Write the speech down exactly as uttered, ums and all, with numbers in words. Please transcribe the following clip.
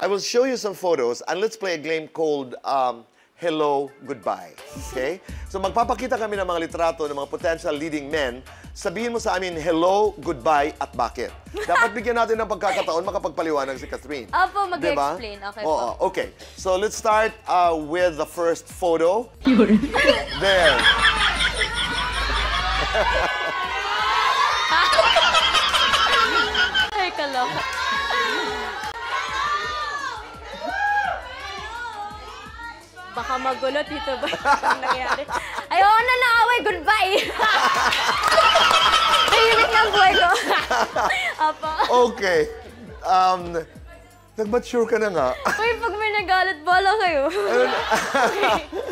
I will show you some photos and let's play a game called um, Hello, Goodbye. Okay? So magpapakita kami ng mga litrato ng mga potential leading men. Sabihin mo sa amin, hello, goodbye, at bakit. Dapat bigyan natin ng pagkakataon makapagpaliwanag si Catherine. Opo, mag-explain. Diba? Okay Oo, po. okay. So let's start uh, with the first photo. There. Ay, kaloka. Baka magulo, Tito ba? Ang nangyari. Ayoko na naaway, goodbye! Tahimik na ang buhay ko. Apo. Okay. Um, nag-mature ka na nga. Uy, pag may nagalit, bala kayo.